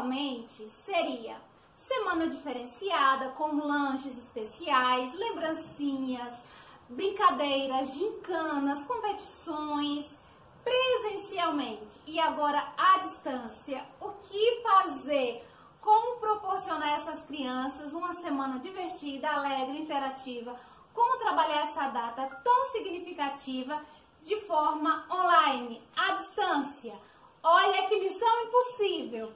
Idealmente seria semana diferenciada com lanches especiais, lembrancinhas, brincadeiras, gincanas, competições, presencialmente. E agora à distância, o que fazer? Como proporcionar a essas crianças uma semana divertida, alegre, interativa? Como trabalhar essa data tão significativa de forma online, à distância? Olha que missão impossível!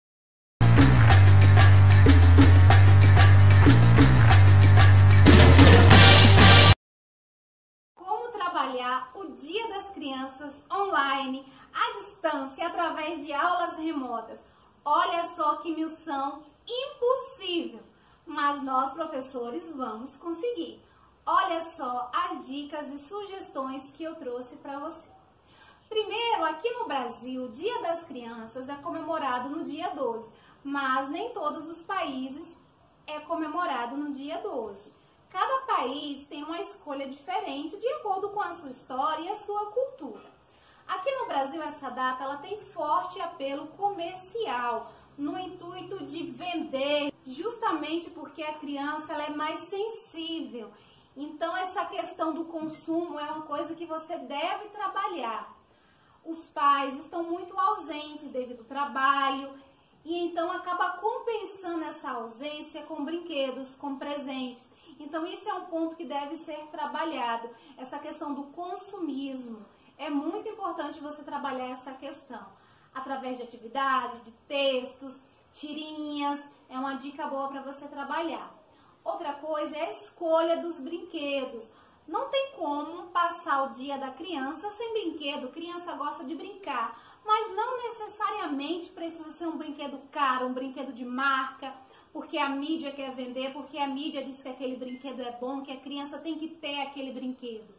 Como trabalhar o Dia das Crianças online, à distância, através de aulas remotas? Olha só que missão impossível! Mas nós, professores, vamos conseguir. Olha só as dicas e sugestões que eu trouxe para você. Primeiro, aqui no Brasil, o Dia das Crianças é comemorado no dia 12, mas nem todos os países é comemorado no dia 12. Cada país tem uma escolha diferente de acordo com a sua história e a sua cultura. Aqui no Brasil, essa data ela tem forte apelo comercial, no intuito de vender, justamente porque a criança ela é mais sensível. Então, essa questão do consumo é uma coisa que você deve trabalhar. Os pais estão muito ausentes devido ao trabalho e então acaba compensando essa ausência com brinquedos, com presentes. Então, isso é um ponto que deve ser trabalhado, essa questão do consumismo. É muito importante você trabalhar essa questão através de atividade, de textos, tirinhas. É uma dica boa para você trabalhar. Outra coisa é a escolha dos brinquedos. Não tem como passar o dia da criança sem brinquedo. Criança gosta de brincar, mas não necessariamente precisa ser um brinquedo caro, um brinquedo de marca, porque a mídia quer vender, porque a mídia diz que aquele brinquedo é bom, que a criança tem que ter aquele brinquedo.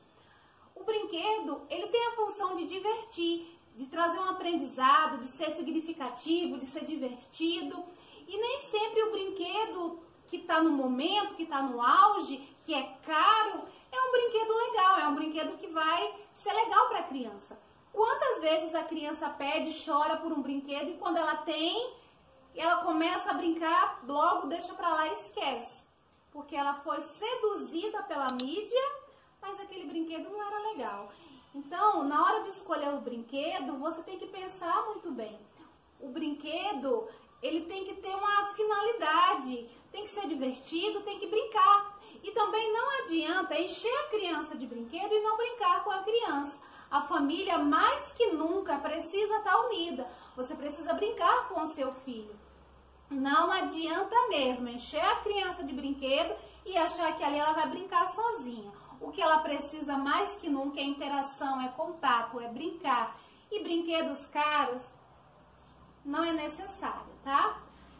O brinquedo, ele tem a função de divertir, de trazer um aprendizado, de ser significativo, de ser divertido. E nem sempre o brinquedo que está no momento, que está no auge, que é caro, é um brinquedo legal, é um brinquedo que vai ser legal para a criança. Quantas vezes a criança pede, chora por um brinquedo e quando ela tem, ela começa a brincar, logo deixa para lá e esquece. Porque ela foi seduzida pela mídia, mas aquele brinquedo não era legal. Então, na hora de escolher o brinquedo, você tem que pensar muito bem. O brinquedo, ele tem que ter uma finalidade, tem que ser divertido, tem que brincar. E também não adianta encher a criança de brinquedo e não brincar com a criança. A família, mais que nunca, precisa estar unida. Você precisa brincar com o seu filho. Não adianta mesmo encher a criança de brinquedo e achar que ali ela vai brincar sozinha. O que ela precisa mais que nunca é interação, é contato, é brincar. E brinquedos caros não é necessário, tá?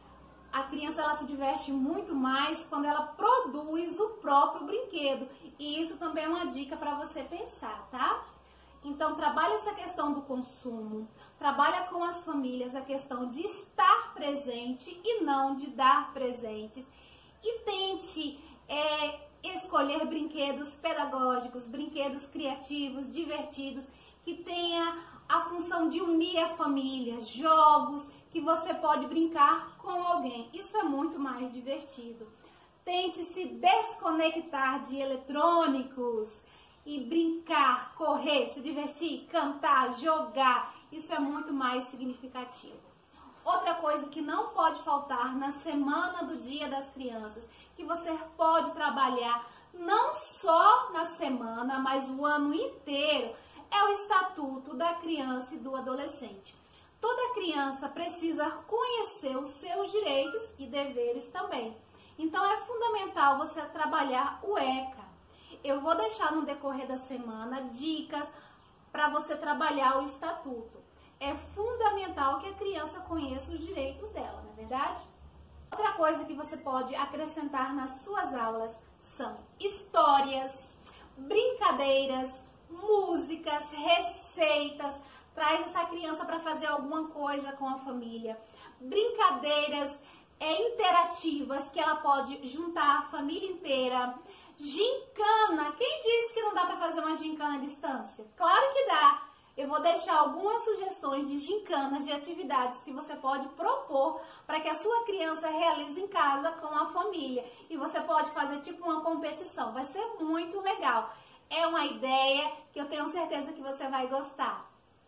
A criança ela se diverte muito mais quando ela produz o próprio brinquedo. E isso também é uma dica para você pensar, tá? Então, trabalha essa questão do consumo, trabalha com as famílias a questão de estar presente e não de dar presentes. E tente escolher brinquedos pedagógicos, brinquedos criativos, divertidos, que tenha a função de unir a família, jogos que você pode brincar com alguém. Isso é muito mais divertido. Tente se desconectar de eletrônicos e brincar, correr, se divertir, cantar, jogar. Isso é muito mais significativo. Outra coisa que não pode faltar na semana do Dia das Crianças, que você pode trabalhar não só na semana, mas o ano inteiro, é o Estatuto da Criança e do Adolescente. Toda criança precisa conhecer os seus direitos e deveres também. Então é fundamental você trabalhar o ECA. Eu vou deixar no decorrer da semana dicas para você trabalhar o Estatuto. É fundamental que a criança conheça os direitos dela, não é verdade? Outra coisa que você pode acrescentar nas suas aulas são histórias, brincadeiras, músicas, receitas. Traz essa criança para fazer alguma coisa com a família. Brincadeiras interativas que ela pode juntar a família inteira. Gincana. Quem disse que não dá para fazer uma gincana à distância? Claro que dá. Eu vou deixar algumas sugestões de gincanas, de atividades que você pode propor para que a sua criança realize em casa com a família. E você pode fazer tipo uma competição, vai ser muito legal. É uma ideia que eu tenho certeza que você vai gostar.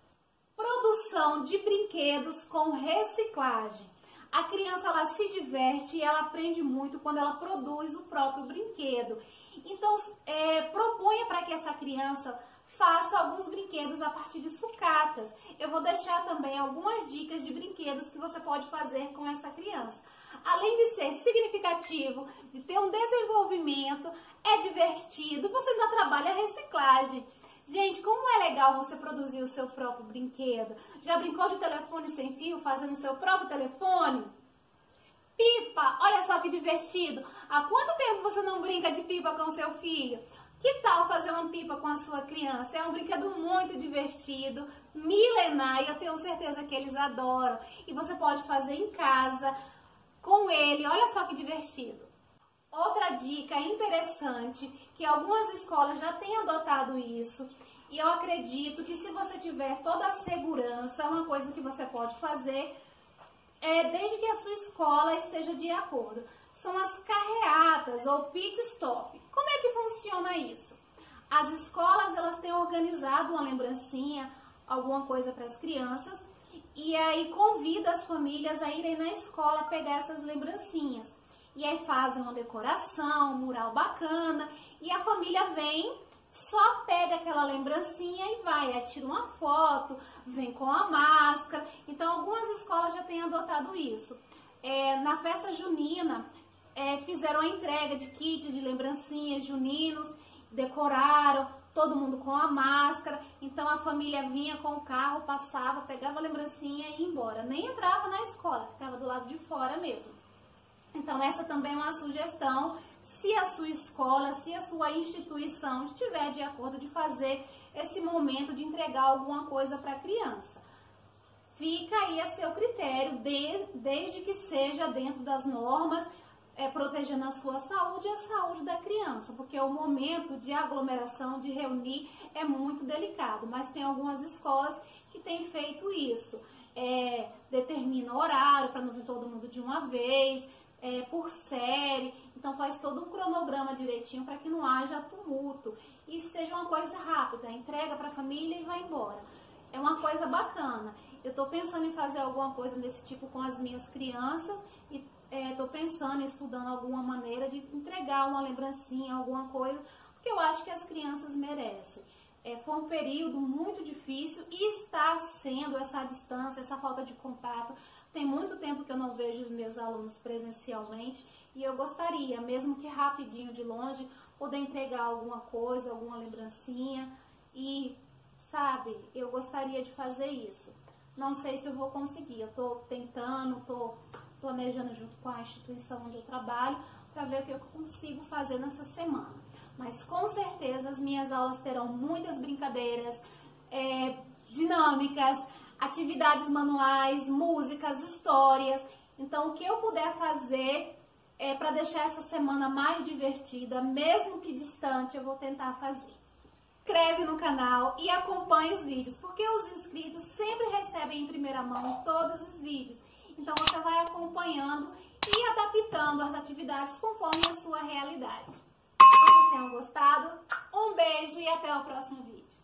Produção de brinquedos com reciclagem. A criança ela se diverte e ela aprende muito quando ela produz o próprio brinquedo. Então, proponha para que essa criança faça alguns brinquedos a partir de sucatas. Eu vou deixar também algumas dicas de brinquedos que você pode fazer com essa criança. Além de ser significativo, de ter um desenvolvimento, é divertido, você ainda trabalha a reciclagem. Gente, como é legal você produzir o seu próprio brinquedo? Já brincou de telefone sem fio, fazendo o seu próprio telefone? Pipa, olha só que divertido. Há quanto tempo você não brinca de pipa com seu filho? Que tal fazer uma pipa com a sua criança? É um brinquedo muito divertido, milenar, e eu tenho certeza que eles adoram. E você pode fazer em casa com ele, olha só que divertido. Outra dica interessante, que algumas escolas já têm adotado isso, e eu acredito que se você tiver toda a segurança, é uma coisa que você pode fazer, desde que a sua escola esteja de acordo. São as carreatas ou pit stop. Como é que funciona isso? As escolas elas têm organizado uma lembrancinha, alguma coisa para as crianças, e aí convida as famílias a irem na escola pegar essas lembrancinhas. E aí fazem uma decoração, um mural bacana, e a família vem, só pega aquela lembrancinha e vai, aí tira uma foto, vem com a máscara. Então algumas escolas já têm adotado isso. Na festa junina, fizeram a entrega de kits de lembrancinhas juninos, decoraram, todo mundo com a máscara. Então a família vinha com o carro, passava, pegava a lembrancinha e ia embora. Nem entrava na escola, ficava do lado de fora mesmo. Então essa também é uma sugestão, se a sua escola, se a sua instituição estiver de acordo de fazer esse momento de entregar alguma coisa para a criança. Fica aí a seu critério, desde que seja dentro das normas, protegendo a sua saúde e a saúde da criança, porque o momento de aglomeração, de reunir, é muito delicado, mas tem algumas escolas que têm feito isso, determina horário para não vir todo mundo de uma vez, por série, então faz todo um cronograma direitinho para que não haja tumulto e seja uma coisa rápida, entrega para a família e vai embora. É uma coisa bacana. Eu estou pensando em fazer alguma coisa desse tipo com as minhas crianças e estou pensando em estudando alguma maneira de entregar uma lembrancinha, alguma coisa, porque eu acho que as crianças merecem. Foi um período muito difícil e está sendo essa distância, essa falta de contato. Tem muito tempo que eu não vejo os meus alunos presencialmente e eu gostaria, mesmo que rapidinho de longe, poder entregar alguma coisa, alguma lembrancinha e, sabe, eu gostaria de fazer isso. Não sei se eu vou conseguir, eu estou tentando, estou planejando junto com a instituição onde eu trabalho para ver o que eu consigo fazer nessa semana. Mas com certeza as minhas aulas terão muitas brincadeiras, dinâmicas, atividades manuais, músicas, histórias. Então, o que eu puder fazer para deixar essa semana mais divertida, mesmo que distante, eu vou tentar fazer. Se inscreve no canal e acompanhe os vídeos, porque os inscritos sempre recebem em primeira mão todos os vídeos. Então, você vai acompanhando e adaptando as atividades conforme a sua realidade. Espero que vocês tenham gostado. Um beijo e até o próximo vídeo.